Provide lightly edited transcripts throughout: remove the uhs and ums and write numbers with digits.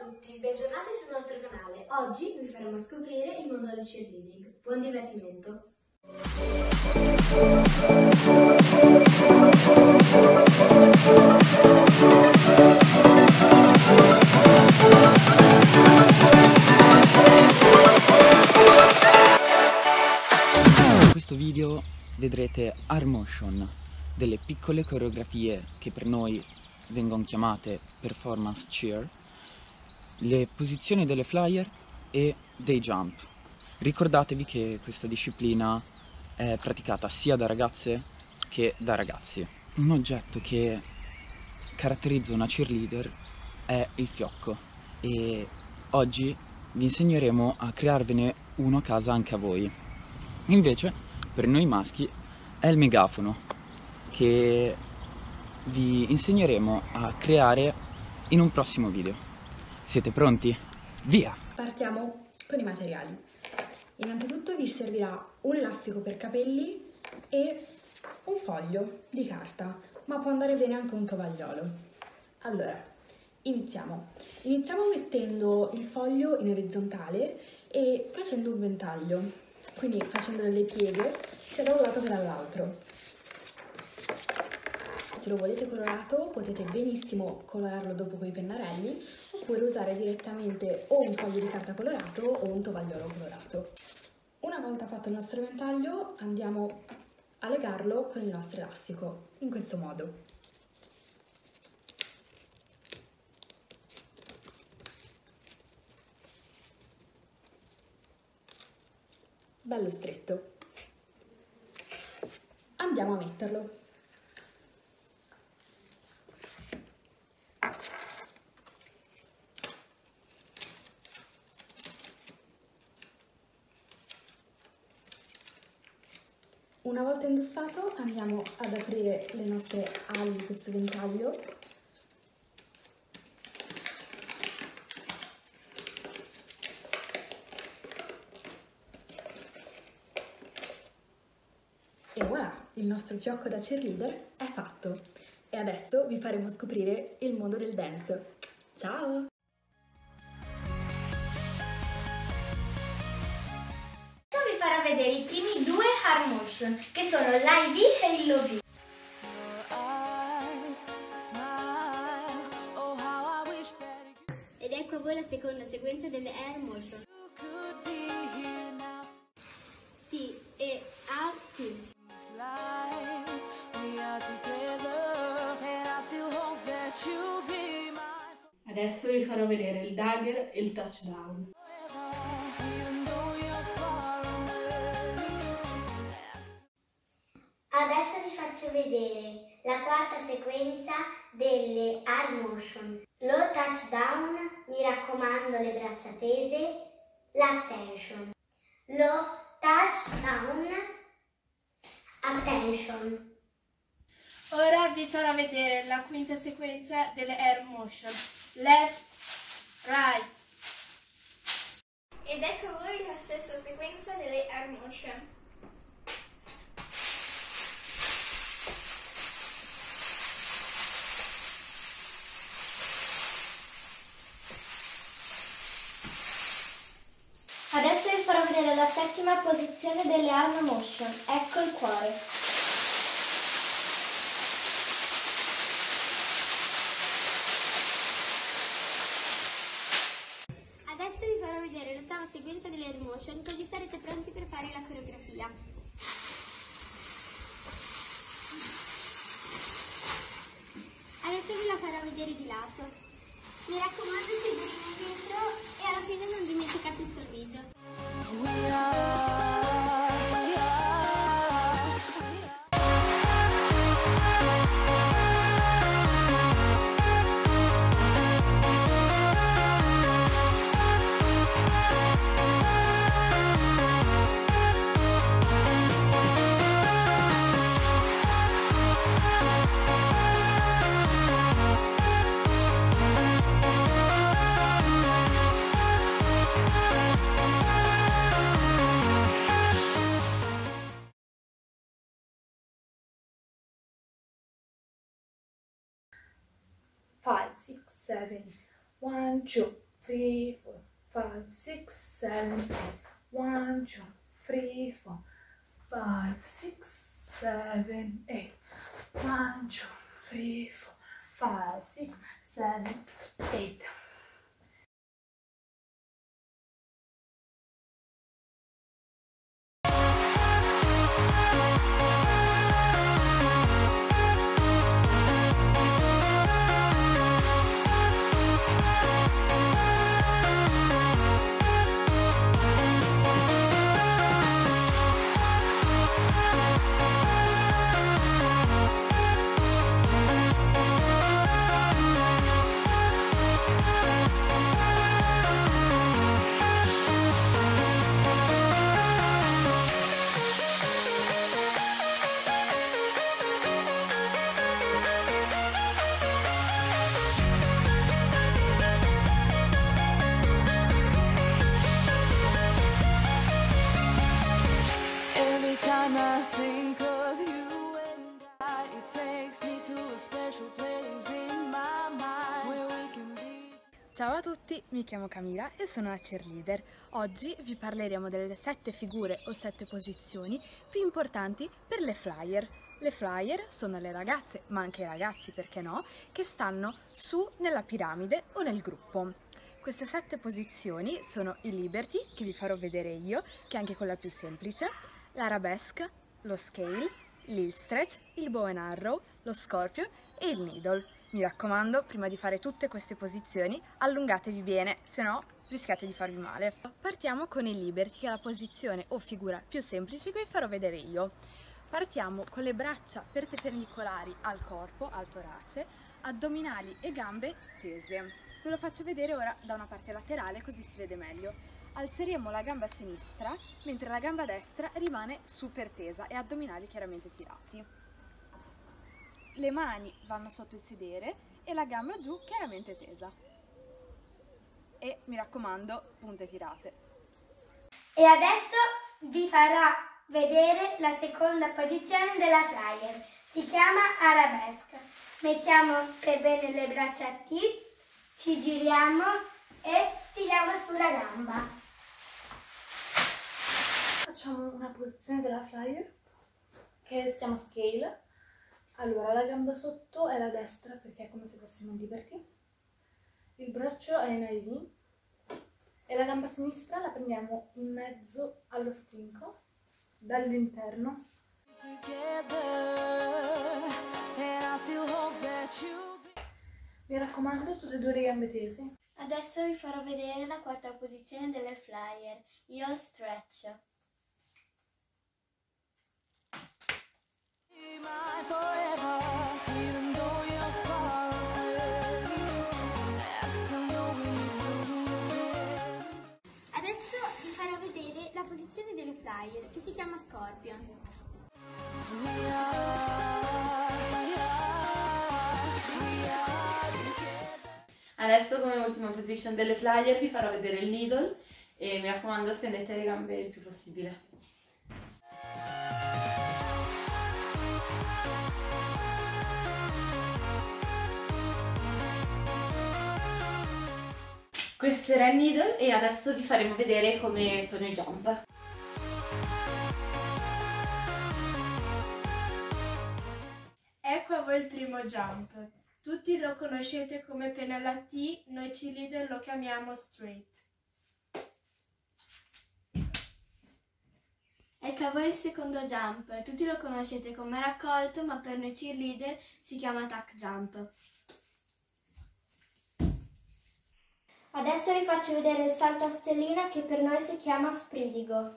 tutti, bentornati sul nostro canale. Oggi vi faremo scoprire il mondo del cheerleading. Buon divertimento! In questo video vedrete arm motion, delle piccole coreografie che per noi vengono chiamate performance cheer, le posizioni delle flyer e dei jump. Ricordatevi che questa disciplina è praticata sia da ragazze che da ragazzi. Un oggetto che caratterizza una cheerleader è il fiocco e oggi vi insegneremo a crearvene uno a casa anche a voi. Invece per noi maschi è il megafono che vi insegneremo a creare in un prossimo video. Siete pronti? Via! Partiamo con i materiali. Innanzitutto vi servirà un elastico per capelli e un foglio di carta, ma può andare bene anche un tovagliolo. Allora, iniziamo. Iniziamo mettendo il foglio in orizzontale e facendo un ventaglio, quindi facendo delle pieghe sia da un lato che dall'altro. Se lo volete colorato potete benissimo colorarlo dopo con i pennarelli oppure usare direttamente o un foglio di carta colorato o un tovagliolo colorato. Una volta fatto il nostro ventaglio andiamo a legarlo con il nostro elastico, in questo modo. Bello stretto. Andiamo a metterlo. Una volta indossato andiamo ad aprire le nostre ali di questo ventaglio e voilà, il nostro fiocco da cheerleader è fatto e adesso vi faremo scoprire il mondo del dance. Ciao! Vi farò vedere i primi due arm motion, che sono l'IV e il low V. Ed ecco a voi la seconda sequenza delle air motion. T e A T. Adesso vi farò vedere il dagger e il touchdown. Adesso vi faccio vedere la quarta sequenza delle arm motion. Lo touchdown, mi raccomando le braccia tese, l'attention. Lo touchdown, attention. Ora vi farò vedere la quinta sequenza delle air motion. Left, right. Ed ecco a voi la sesta sequenza delle air motion. Adesso vi farò vedere la settima posizione delle arm motion. Ecco il cuore. Adesso vi farò vedere l'ottava sequenza delle air motion, così sarete pronti per fare la coreografia. Adesso vi la farò vedere di lato. Mi raccomando, seguitemi dietro e alla fine non dimenticate il sorriso. Five, six, seven. 1, 2, 3, 4, 5, 6, 7, 8. 1, 2, 3, 4, 5, 6, 7, 8. 1, 2, 3, 4, 5, 6, 7, 8. Ciao a tutti, mi chiamo Camila e sono una cheerleader. Oggi vi parleremo delle 7 figure o 7 posizioni più importanti per le flyer. Le flyer sono le ragazze, ma anche i ragazzi, perché no, che stanno su nella piramide o nel gruppo. Queste 7 posizioni sono il Liberty, che vi farò vedere io, che è anche quella più semplice, l'arabesque, lo scale, l'hill stretch, il bow and arrow, lo scorpion e il needle. Mi raccomando, prima di fare tutte queste posizioni, allungatevi bene, se no rischiate di farvi male. Partiamo con il Liberty, che è la posizione o figura più semplice che vi farò vedere io. Partiamo con le braccia perpendicolari al corpo, al torace, addominali e gambe tese. Ve lo faccio vedere ora da una parte laterale, così si vede meglio. Alzeremo la gamba sinistra, mentre la gamba destra rimane super tesa e addominali chiaramente tirati. Le mani vanno sotto il sedere e la gamba giù chiaramente tesa. E mi raccomando, punte tirate. E adesso vi farò vedere la seconda posizione della flyer. Si chiama arabesque. Mettiamo per bene le braccia a T, ci giriamo e tiriamo sulla gamba. Facciamo una posizione della flyer che si chiama scale. Allora, la gamba sotto è la destra perché è come se fossimo in Liberty, il braccio è in IV e la gamba sinistra la prendiamo in mezzo allo stinco, dall'interno. Mi raccomando, tutte e due le gambe tese. Adesso vi farò vedere la quarta posizione delle flyer, heel stretch. Adesso vi farò vedere la posizione delle flyer, che si chiama Scorpion. Adesso come ultima position delle flyer vi farò vedere il needle e mi raccomando stendete le gambe il più possibile. Questo era il needle e adesso vi faremo vedere come sono i jump. Ecco a voi il primo jump. Tutti lo conoscete come pennella T, noi cheerleader lo chiamiamo straight. Ecco a voi il secondo jump. Tutti lo conoscete come raccolto, ma per noi cheerleader si chiama tuck jump. Adesso vi faccio vedere il salto a stellina che per noi si chiama spridigo.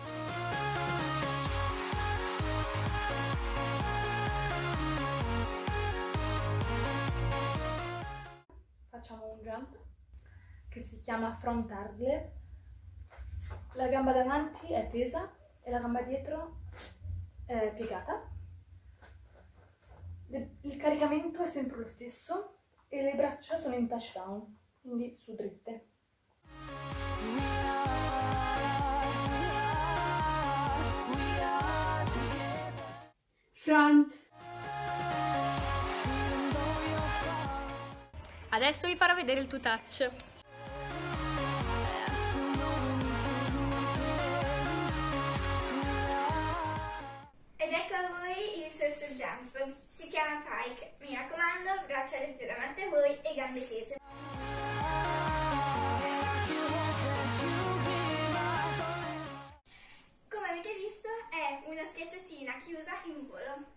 Facciamo un jump che si chiama front hurdler. La gamba davanti è tesa e la gamba dietro è piegata. Il caricamento è sempre lo stesso e le braccia sono in touchdown, quindi su dritte. Front. Adesso vi farò vedere il two touch. jump. Si chiama pike. Mi raccomando, braccia rette davanti a voi e gambe tese. Come avete visto è una schiacciatina chiusa in volo.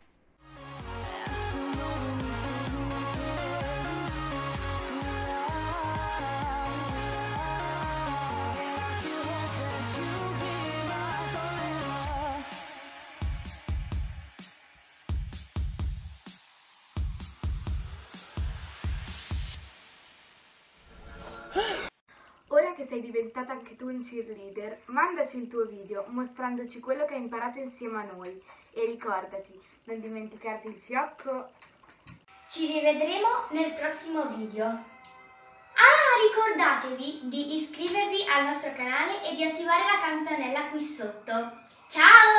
Ora che sei diventata anche tu un cheerleader, mandaci il tuo video mostrandoci quello che hai imparato insieme a noi e ricordati, non dimenticarti il fiocco. Ci rivedremo nel prossimo video. Ah, ricordatevi di iscrivervi al nostro canale e di attivare la campanella qui sotto. Ciao!